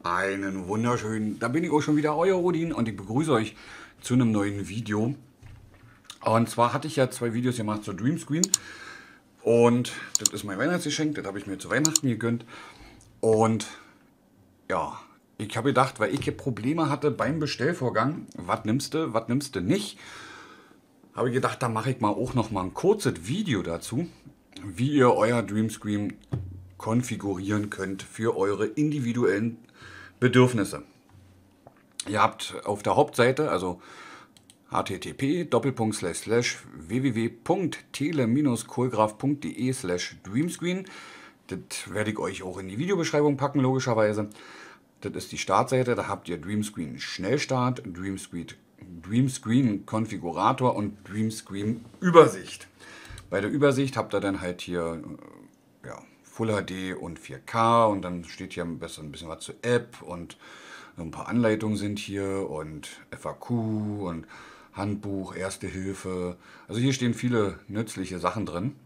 Einen wunderschönen, da bin ich auch schon wieder, euer Odin, und ich begrüße euch zu einem neuen Video. Und zwar hatte ich ja 2 Videos gemacht zur Dreamscreen und das ist mein Weihnachtsgeschenk, das habe ich mir zu Weihnachten gegönnt. Und ja, ich habe gedacht, weil ich hier Probleme hatte beim Bestellvorgang, was nimmst du nicht, habe ich gedacht, da mache ich mal auch noch mal ein kurzes Video dazu, wie ihr euer Dreamscreen konfigurieren könnt für eure individuellen Bedürfnisse. Ihr habt auf der Hauptseite, also http://www.tele-kohlgraf.de/dreamscreen. Das werde ich euch auch in die Videobeschreibung packen, logischerweise. Das ist die Startseite, da habt ihr Dreamscreen Schnellstart, Dreamscreen Konfigurator und Dreamscreen Übersicht. Bei der Übersicht habt ihr dann halt hier ja, Full HD und 4K und dann steht hier ein bisschen was zur App und ein paar Anleitungen sind hier und FAQ und Handbuch, Erste Hilfe. Also hier stehen viele nützliche Sachen drin.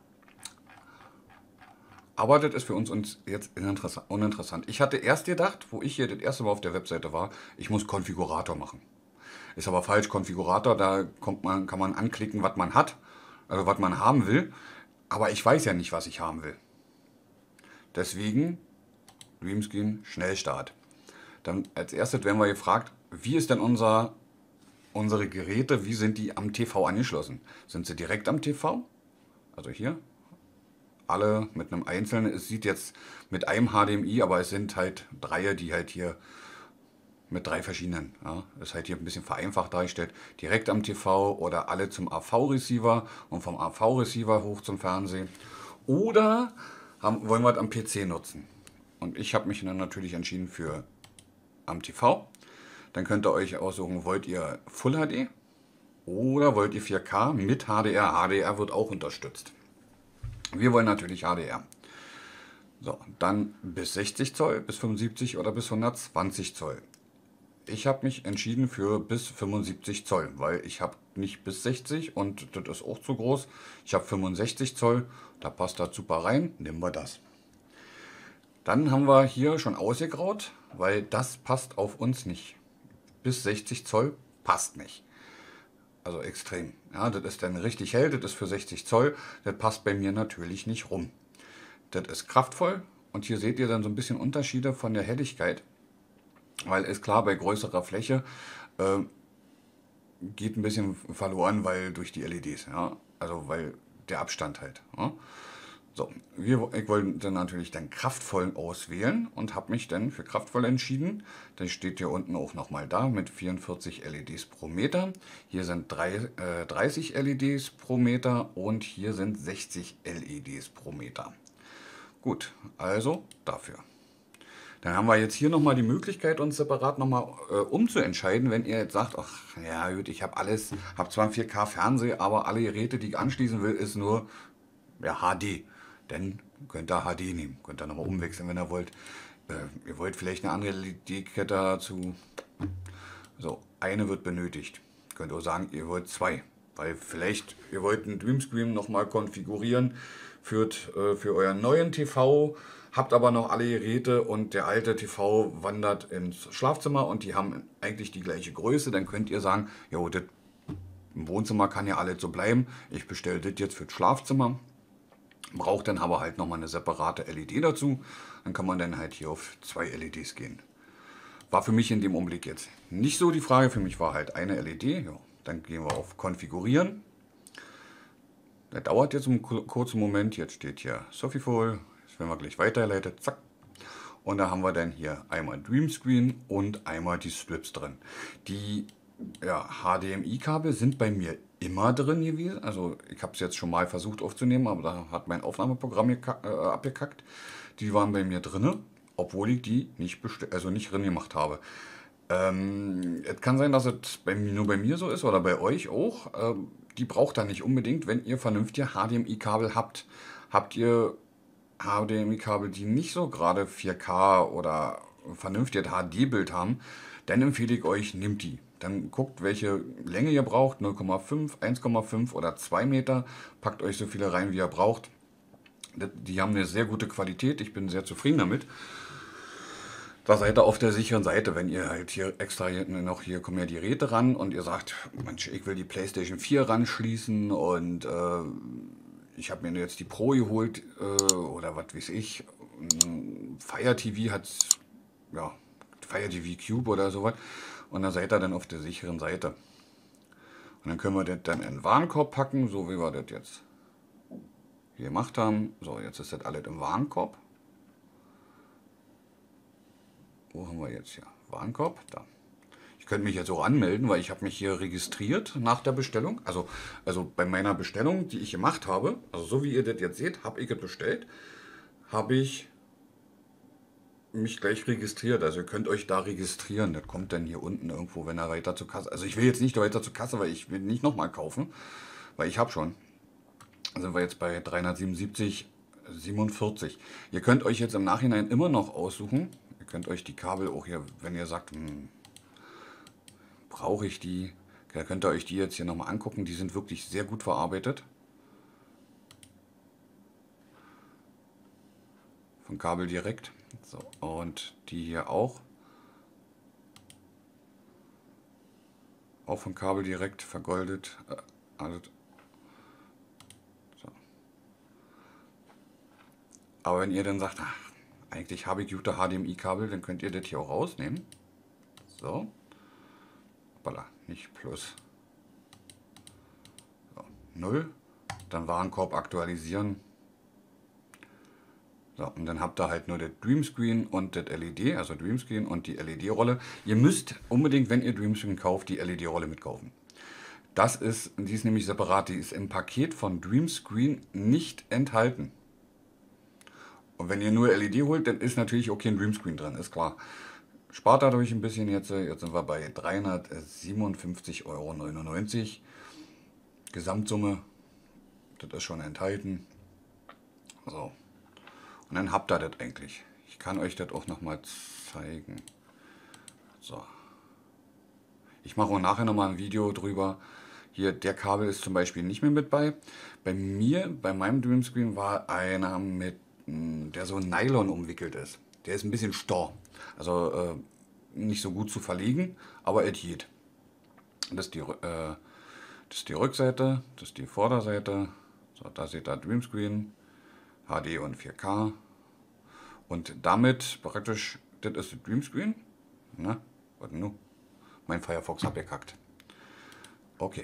Aber das ist für uns jetzt uninteressant. Ich hatte erst gedacht, wo ich hier das erste Mal auf der Webseite war, ich muss Konfigurator machen. Ist aber falsch, Konfigurator, da kann man anklicken, was man hat, also was man haben will. Aber ich weiß ja nicht, was ich haben will. Deswegen Dreamscreen Schnellstart. Dann als erstes werden wir gefragt, wie ist denn unsere Geräte, wie sind die am TV angeschlossen? Sind sie direkt am TV? Also hier, alle mit einem einzelnen, es sieht jetzt mit einem HDMI, aber es sind halt 3, die halt hier mit 3 verschiedenen, ja, ist halt hier ein bisschen vereinfacht dargestellt, direkt am TV oder alle zum AV-Receiver und vom AV-Receiver hoch zum Fernsehen. Oder wollen wir es am PC nutzen? Und ich habe mich dann natürlich entschieden für am TV. Dann könnt ihr euch aussuchen, wollt ihr Full HD oder wollt ihr 4K mit HDR. HDR wird auch unterstützt. Wir wollen natürlich HDR. So, dann bis 60 Zoll, bis 75 oder bis 120 Zoll. Ich habe mich entschieden für bis 75 Zoll, weil ich habe nicht bis 60 und das ist auch zu groß. Ich habe 65 Zoll, da passt das super rein, nehmen wir das. Dann haben wir hier schon ausgegraut, weil das passt auf uns nicht. Bis 60 Zoll passt nicht. Also extrem. Ja, das ist dann richtig hell, das ist für 60 Zoll. Das passt bei mir natürlich nicht rum. Das ist kraftvoll und hier seht ihr dann so ein bisschen Unterschiede von der Helligkeit. Weil ist klar, bei größerer Fläche geht ein bisschen verloren, weil durch die LEDs. Ja, also weil der Abstand halt. Ja. So, ich wollte dann natürlich dann kraftvoll auswählen und habe mich dann für kraftvoll entschieden. Das steht hier unten auch nochmal da mit 44 LEDs pro Meter. Hier sind 30 LEDs pro Meter und hier sind 60 LEDs pro Meter. Gut, also dafür. Dann haben wir jetzt hier nochmal die Möglichkeit, uns separat nochmal umzuentscheiden, wenn ihr jetzt sagt, ach ja gut, ich habe alles, habe zwar einen 4K Fernseher, aber alle Geräte, die ich anschließen will, ist nur ja, HD. Dann könnt ihr HD nehmen. Könnt ihr nochmal umwechseln, wenn ihr wollt. Ihr wollt vielleicht eine andere LED-Kette dazu. So, eine wird benötigt. Könnt ihr auch sagen, ihr wollt 2. Weil vielleicht, ihr wollt einen Dreamscreen nochmal konfigurieren für euren neuen TV, habt aber noch alle Geräte und der alte TV wandert ins Schlafzimmer und die haben eigentlich die gleiche Größe. Dann könnt ihr sagen, jo, das im Wohnzimmer kann ja alles so bleiben. Ich bestelle das jetzt für das Schlafzimmer. Braucht dann aber halt nochmal eine separate LED dazu. Dann kann man dann halt hier auf 2 LEDs gehen. War für mich in dem Augenblick jetzt nicht so die Frage. Für mich war halt eine LED. Ja, dann gehen wir auf Konfigurieren. Das dauert jetzt einen kurzen Moment. Jetzt steht hier Sofifol. Jetzt werden wir gleich weitergeleitet. Zack. Und da haben wir dann hier einmal Dreamscreen und einmal die Strips drin. Die ja, HDMI-Kabel sind bei mir immer drin gewesen. Also ich habe es jetzt schon mal versucht aufzunehmen, aber da hat mein Aufnahmeprogramm abgekackt. Die waren bei mir drin, obwohl ich die nicht drin gemacht habe. Es kann sein, dass es nur bei mir so ist oder bei euch auch. Die braucht ihr nicht unbedingt, wenn ihr vernünftige HDMI-Kabel habt. Habt ihr HDMI-Kabel, die nicht so gerade 4K oder vernünftiges HD-Bild haben, dann empfehle ich euch, nehmt die. Dann guckt, welche Länge ihr braucht, 0,5, 1,5 oder 2 Meter. Packt euch so viele rein, wie ihr braucht. Die haben eine sehr gute Qualität, ich bin sehr zufrieden damit. Da seid ihr auf der sicheren Seite, wenn ihr halt hier extra noch, hier kommen ja die Räte ran und ihr sagt, Mensch, ich will die PlayStation 4 ranschließen und ich habe mir jetzt die Pro geholt oder was weiß ich. Fire TV hat, ja, Fire TV Cube oder sowas. Und da seid ihr dann auf der sicheren Seite. Und dann können wir das dann in den Warenkorb packen, so wie wir das jetzt hier gemacht haben. So, jetzt ist das alles im Warenkorb. Wo haben wir jetzt hier? Warenkorb, da. Ich könnte mich jetzt auch anmelden, weil ich habe mich hier registriert nach der Bestellung. Also bei meiner Bestellung, die ich gemacht habe, also so wie ihr das jetzt seht, habe ich es bestellt, habe ich mich gleich registriert. Also ihr könnt euch da registrieren. Das kommt dann hier unten irgendwo, wenn er weiter zur Kasse. Also ich will jetzt nicht weiter zur Kasse, weil ich will nicht nochmal kaufen, weil ich habe schon. Da sind wir jetzt bei 377,47. Ihr könnt euch jetzt im Nachhinein immer noch aussuchen. Ihr könnt euch die Kabel auch hier, wenn ihr sagt, brauche ich die, da könnt ihr euch die jetzt hier nochmal angucken. Die sind wirklich sehr gut verarbeitet. Von Kabel direkt. So, und die hier auch. Auch von Kabel direkt vergoldet. Alles. So. Aber wenn ihr dann sagt, ach, eigentlich habe ich gute HDMI-Kabel, dann könnt ihr das hier auch rausnehmen. So. Hoppala, nicht plus. So, 0. Dann Warenkorb aktualisieren. So, und dann habt ihr halt nur das Dreamscreen und das LED, also Dreamscreen und die LED-Rolle. Ihr müsst unbedingt, wenn ihr Dreamscreen kauft, die LED-Rolle mitkaufen. Die ist nämlich separat, die ist im Paket von Dreamscreen nicht enthalten. Und wenn ihr nur LED holt, dann ist natürlich auch kein Dreamscreen drin, ist klar. Spart dadurch ein bisschen jetzt sind wir bei 357,99 €. Gesamtsumme, das ist schon enthalten. So. Und dann habt ihr das eigentlich. Ich kann euch das auch nochmal zeigen. So. Ich mache auch nachher nochmal ein Video drüber. Hier, der Kabel ist zum Beispiel nicht mehr mit bei. Bei meinem Dreamscreen war einer mit, der so Nylon umwickelt ist. Der ist ein bisschen starr. Also nicht so gut zu verlegen, aber es geht. Das ist die Rückseite, das ist die Vorderseite. So, da seht ihr Dreamscreen, HD und 4K. Und damit praktisch, das ist das Dreamscreen. Na, warte nur. Mein Firefox abgekackt. Okay.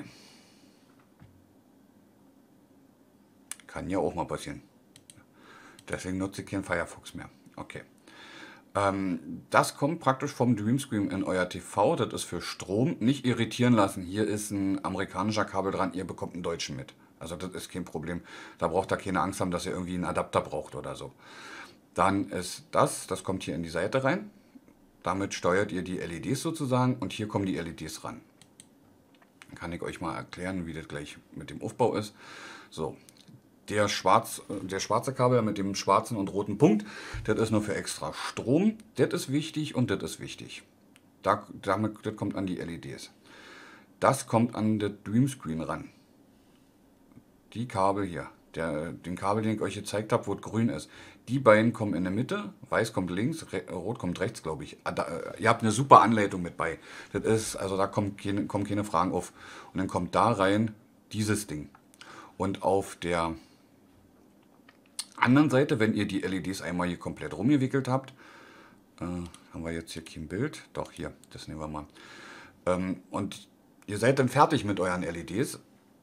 Kann ja auch mal passieren. Deswegen nutze ich keinen Firefox mehr. Okay. Das kommt praktisch vom Dreamscreen in euer TV. Das ist für Strom. Nicht irritieren lassen. Hier ist ein amerikanischer Kabel dran. Ihr bekommt einen deutschen mit. Also das ist kein Problem. Da braucht ihr keine Angst haben, dass ihr irgendwie einen Adapter braucht oder so. Dann ist das kommt hier in die Seite rein. Damit steuert ihr die LEDs sozusagen und hier kommen die LEDs ran. Dann kann ich euch mal erklären, wie das gleich mit dem Aufbau ist. So, der schwarze Kabel mit dem schwarzen und roten Punkt, das ist nur für extra Strom. Das ist wichtig und das ist wichtig. Das kommt an die LEDs. Das kommt an das Dreamscreen ran. Die Kabel hier, den Kabel, den ich euch gezeigt habe, wo es grün ist. Die beiden kommen in der Mitte, weiß kommt links, rot kommt rechts, glaube ich. Ihr habt eine super Anleitung mit bei. Das ist, also da kommen keine Fragen auf. Und dann kommt da rein dieses Ding. Und auf der anderen Seite, wenn ihr die LEDs einmal hier komplett rumgewickelt habt, haben wir jetzt hier kein Bild. Doch, hier, das nehmen wir mal. Und ihr seid dann fertig mit euren LEDs.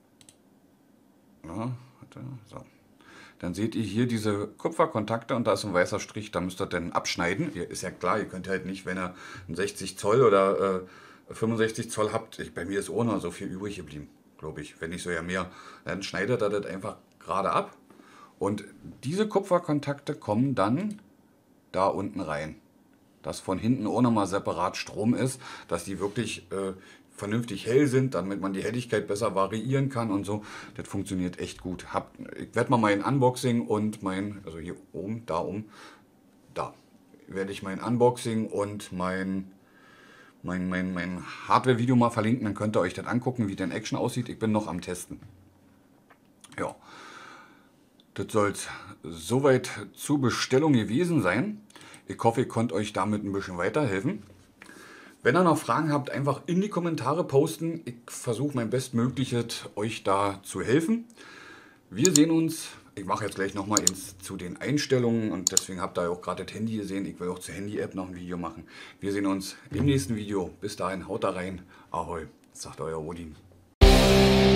Ja, so. Dann seht ihr hier diese Kupferkontakte und da ist ein weißer Strich, da müsst ihr dann abschneiden. Hier ist ja klar, ihr könnt halt nicht, wenn ihr einen 60 Zoll oder 65 Zoll habt, bei mir ist ohne so viel übrig geblieben, glaube ich, wenn nicht so ja mehr, dann schneidet ihr das einfach gerade ab. Und diese Kupferkontakte kommen dann da unten rein. Dass von hinten auch nochmal separat Strom ist, dass die wirklich vernünftig hell sind, damit man die Helligkeit besser variieren kann und so. Das funktioniert echt gut. Ich werde mal mein Unboxing und also hier oben, da werde ich mein Unboxing und mein Hardware-Video mal verlinken, dann könnt ihr euch das angucken, wie der in Action aussieht. Ich bin noch am Testen. Ja. Das soll es soweit zur Bestellung gewesen sein. Ich hoffe, ich konnte euch damit ein bisschen weiterhelfen. Wenn ihr noch Fragen habt, einfach in die Kommentare posten. Ich versuche mein Bestmögliches, euch da zu helfen. Wir sehen uns. Ich mache jetzt gleich nochmal zu den Einstellungen und deswegen habt ihr auch gerade das Handy gesehen. Ich will auch zur Handy-App noch ein Video machen. Wir sehen uns im nächsten Video. Bis dahin, haut da rein. Ahoi, sagt euer Odin.